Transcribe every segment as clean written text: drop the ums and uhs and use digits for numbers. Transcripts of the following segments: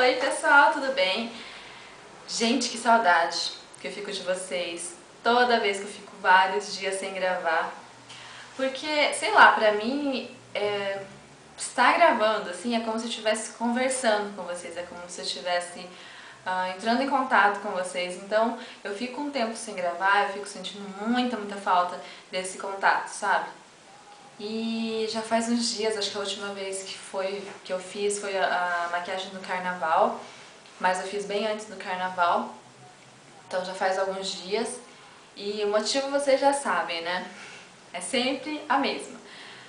Oi pessoal, tudo bem? Gente, que saudade que eu fico de vocês toda vez que eu fico vários dias sem gravar. Porque, sei lá, pra mim, estar gravando assim é como se eu estivesse conversando com vocês, é como se eu estivesse entrando em contato com vocês. Então eu fico um tempo sem gravar, eu fico sentindo muita falta desse contato, sabe? E já faz uns dias, acho que a última vez que eu fiz foi a maquiagem do carnaval, mas eu fiz bem antes do carnaval, então já faz alguns dias. E o motivo vocês já sabem, né? É sempre a mesma.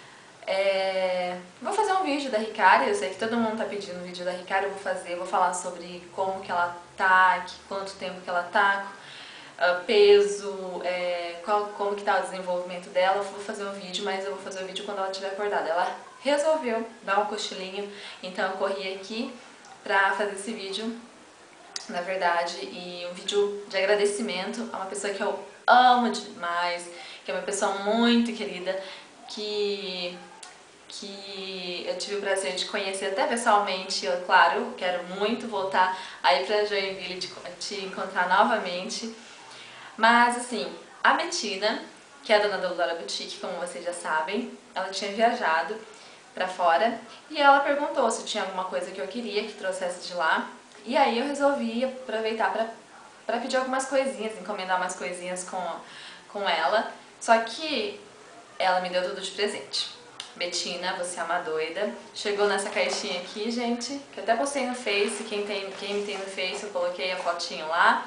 Vou fazer um vídeo da Ricari, eu sei que todo mundo tá pedindo um vídeo da Ricari, eu vou fazer, vou falar sobre como que ela tá, quanto tempo que ela tá, peso, como que tá o desenvolvimento dela. Eu vou fazer um vídeo, mas eu vou fazer o vídeo quando ela estiver acordada. Ela resolveu dar um cochilinho, então eu corri aqui pra fazer esse vídeo, na verdade, e um vídeo de agradecimento a uma pessoa que eu amo demais, que é uma pessoa muito querida, que eu tive o prazer de conhecer até pessoalmente. Eu, claro, quero muito voltar aí pra Joinville te encontrar novamente. Mas assim, a Bettina, que é a dona da Aurora Boutique, como vocês já sabem, ela tinha viajado pra fora e ela perguntou se tinha alguma coisa que eu queria que trouxesse de lá. E aí eu resolvi aproveitar pra pedir algumas coisinhas, encomendar umas coisinhas com ela. Só que ela me deu tudo de presente. Bettina, você é uma doida. Chegou nessa caixinha aqui, gente, que eu até postei no Face. Quem me tem no Face, eu coloquei a fotinho lá.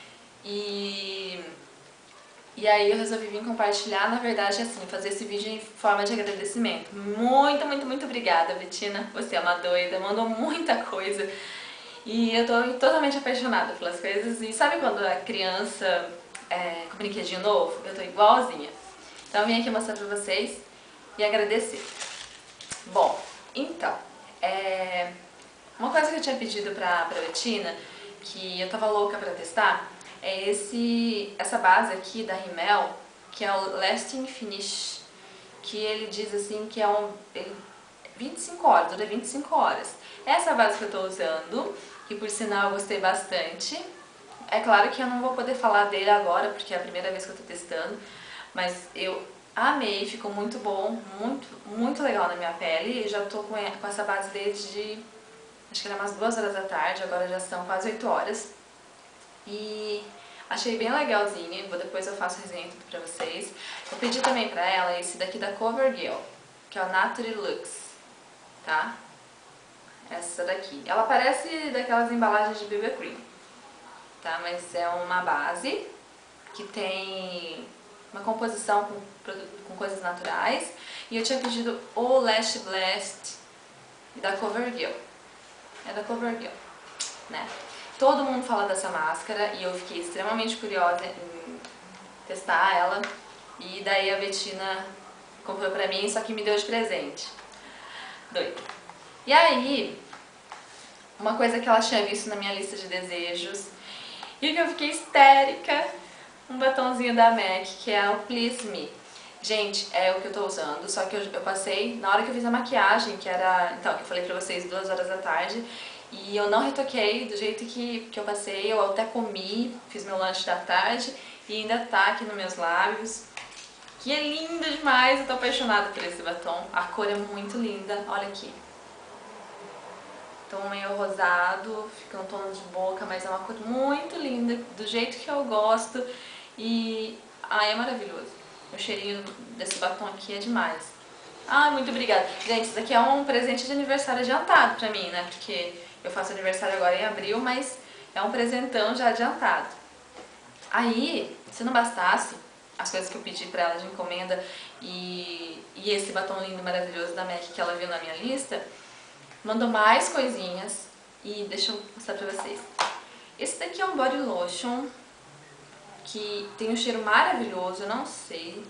E aí eu resolvi vir compartilhar, na verdade, assim, fazer esse vídeo em forma de agradecimento. Muito obrigada, Bettina. Você é uma doida, mandou muita coisa. E eu tô totalmente apaixonada pelas coisas. E sabe quando a criança com brinquedinho novo? Eu tô igualzinha. Então eu vim aqui mostrar pra vocês e agradecer. Bom, então, uma coisa que eu tinha pedido pra Bettina, que eu tava louca pra testar, é essa base aqui da Rimmel, que é o Lasting Finish, que ele diz assim que é 25 horas, dura 25 horas. Essa base que eu tô usando, que por sinal eu gostei bastante. É claro que eu não vou poder falar dele agora, porque é a primeira vez que eu tô testando, mas eu amei, ficou muito bom, muito legal na minha pele. E já tô com essa base desde, acho que era umas 2 horas da tarde, agora já são quase 8 horas. E achei bem legalzinho, depois eu faço resenha tudo pra vocês. Eu pedi também pra ela esse daqui da CoverGirl, que é o Nature Lux, tá? Essa daqui. Ela parece daquelas embalagens de BB Cream, tá? Mas é uma base que tem uma composição com coisas naturais. E eu tinha pedido o Lash Blast da CoverGirl. É da CoverGirl, né? Todo mundo fala dessa máscara e eu fiquei extremamente curiosa em testar ela. E daí a Bettina comprou pra mim, só que me deu de presente. Doido. E aí, uma coisa que ela tinha visto na minha lista de desejos e que eu fiquei histérica, um batonzinho da MAC, que é o Please Me. Gente, é o que eu tô usando, só que eu passei, na hora que eu fiz a maquiagem, que era, então, que eu falei pra vocês, 2 horas da tarde, e eu não retoquei do jeito que eu passei. Eu até comi, fiz meu lanche da tarde e ainda tá aqui nos meus lábios, que é lindo demais. Eu tô apaixonada por esse batom, a cor é muito linda, olha aqui. Tom meio rosado, fica um tom de boca, mas é uma cor muito linda, do jeito que eu gosto. E é maravilhoso. O cheirinho desse batom aqui é demais. Muito obrigada. Gente, isso daqui é um presente de aniversário adiantado pra mim, né? Porque eu faço aniversário agora em abril, mas é um presentão já adiantado. Aí, se não bastasse as coisas que eu pedi pra ela de encomenda e esse batom lindo, maravilhoso da MAC que ela viu na minha lista, mandou mais coisinhas e deixa eu mostrar pra vocês. Esse daqui é um body lotion que tem um cheiro maravilhoso, eu não sei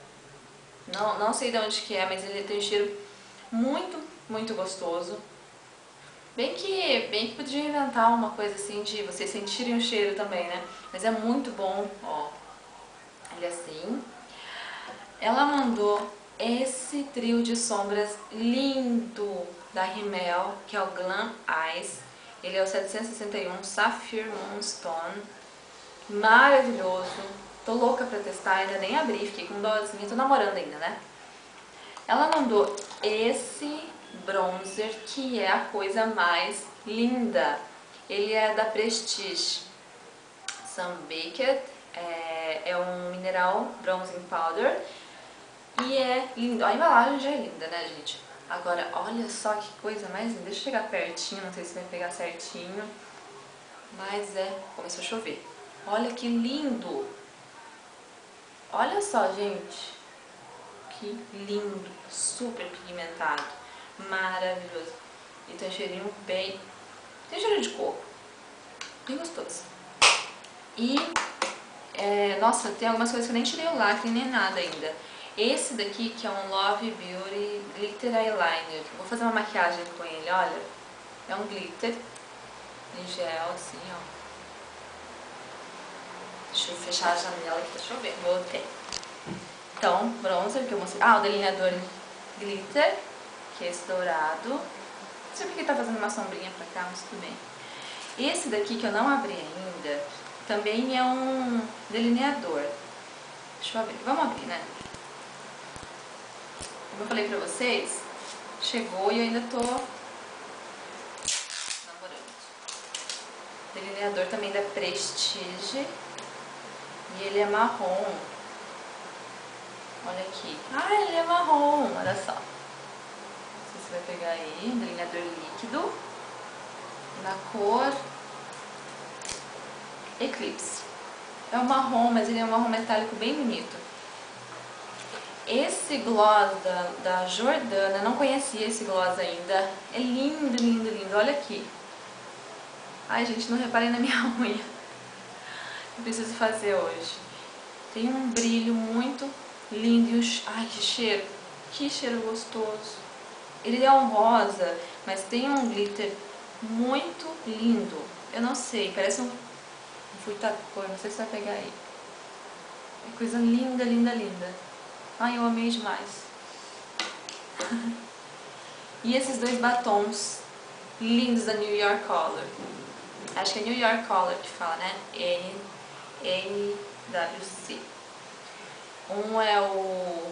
de onde que é, mas ele tem um cheiro muito gostoso. Bem que podia inventar uma coisa assim de vocês sentirem o cheiro também, né? Mas é muito bom, ó. Ele é assim. Ela mandou esse trio de sombras lindo da Rimmel, que é o Glam Eyes. Ele é o 761 Sapphire Moonstone. Maravilhoso. Tô louca pra testar, ainda nem abri, fiquei com dozinha, tô namorando ainda, né? Ela mandou esse bronzer, que é a coisa mais linda. Ele é da Prestige Sunbaked, é um mineral bronzing powder e é lindo. A embalagem já é linda, né, gente? Agora, olha só que coisa mais linda. Deixa eu chegar pertinho, não sei se vai pegar certinho, mas começou a chover. Olha que lindo! Olha só, gente, que lindo, super pigmentado, maravilhoso. E tem um cheirinho bem... tem cheiro de coco, bem gostoso. E, nossa, tem algumas coisas que eu nem tirei o lacre nem nada ainda. Esse daqui, que é um Love Beauty Glitter Eyeliner. Vou fazer uma maquiagem com ele, olha. É um glitter em gel, assim, ó. Deixa eu fechar a janela que tá chovendo, voltei. Então, bronzer que eu mostrei. Ah, o delineador glitter, que é esse dourado. Não sei porque tá fazendo uma sombrinha pra cá, mas tudo bem. Esse daqui que eu não abri ainda, também é um delineador. Deixa eu abrir. Vamos abrir, né? Como eu falei pra vocês, chegou e eu ainda tô namorando. Delineador também da Prestige. E ele é marrom. Olha aqui. Ah, ele é marrom. Olha só. Não sei se vai pegar aí. Delineador líquido. Na cor Eclipse. É um marrom, mas ele é um marrom metálico bem bonito. Esse gloss da Jordana, não conhecia esse gloss ainda. É lindo, lindo, lindo. Olha aqui. Ai, gente, não reparei na minha unha. Eu preciso fazer hoje. Tem um brilho muito lindo. Ai, que cheiro. Que cheiro gostoso. Ele é um rosa, mas tem um glitter muito lindo. Eu não sei, parece um fruta-cor, não sei se vai pegar aí. É coisa linda, linda, linda. Ai, eu amei demais. E esses dois batons lindos da New York Color. Acho que é New York Color que fala, né? NWC. Um é o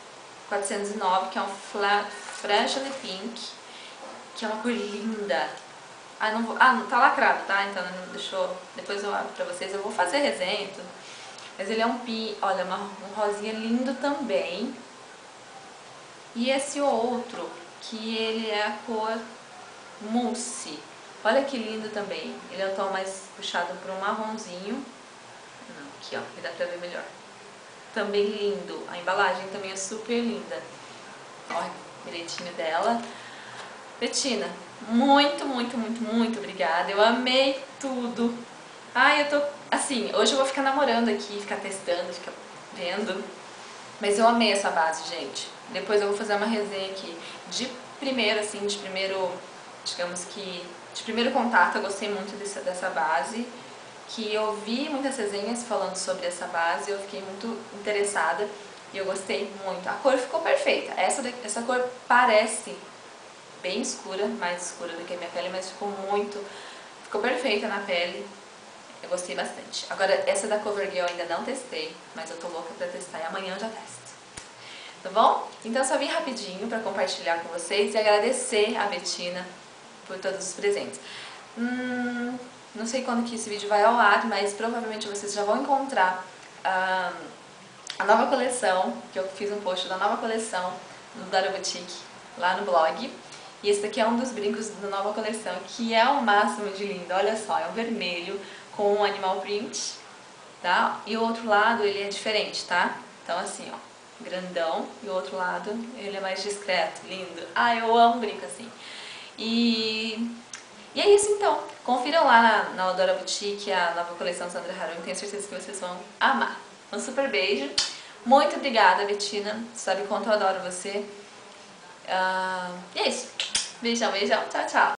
409, que é um Fragile Pink, que é uma cor linda. Ah, não vou, não tá lacrado, tá? Então não deixou. Depois eu abro pra vocês. Eu vou fazer resenha e tudo. Mas ele é um olha, um rosinha lindo também. E esse outro, que ele é a cor Mousse. Olha que lindo também. Ele é um tom mais puxado para um marronzinho. Não, aqui ó, que dá pra ver melhor. Também lindo. A embalagem também é super linda. Olha o direitinho dela. Betina, muito, muito, muito, muito obrigada. Eu amei tudo. Ai, eu tô... assim, hoje eu vou ficar namorando aqui, ficar testando, ficar vendo. Mas eu amei essa base, gente. Depois eu vou fazer uma resenha aqui. De primeiro, assim, digamos que... de primeiro contato, eu gostei muito dessa base. Que eu vi muitas resenhas falando sobre essa base, eu fiquei muito interessada. E eu gostei muito. A cor ficou perfeita. Essa cor parece bem escura, mais escura do que a minha pele, mas ficou perfeita na pele. Eu gostei bastante. Agora, essa da CoverGirl eu ainda não testei, mas eu tô louca pra testar e amanhã eu já testo. Tá bom? Então, só vim rapidinho pra compartilhar com vocês e agradecer a Betina por todos os presentes. Não sei quando que esse vídeo vai ao ar, mas provavelmente vocês já vão encontrar a nova coleção, que eu fiz um post da nova coleção do Dora Boutique lá no blog. E esse daqui é um dos brincos da nova coleção, que é o máximo de lindo. Olha só, é um vermelho com um animal print, tá? E o outro lado ele é diferente, tá? Então assim, ó, grandão, e o outro lado ele é mais discreto, lindo. Ah, eu amo brinco assim. E é isso então. Confiram lá na Dora Boutique a nova coleção Sandra Haron, tenho certeza que vocês vão amar. Um super beijo. Muito obrigada, Betina. Sabe quanto eu adoro você. E é isso. Beijão, beijão. Tchau, tchau.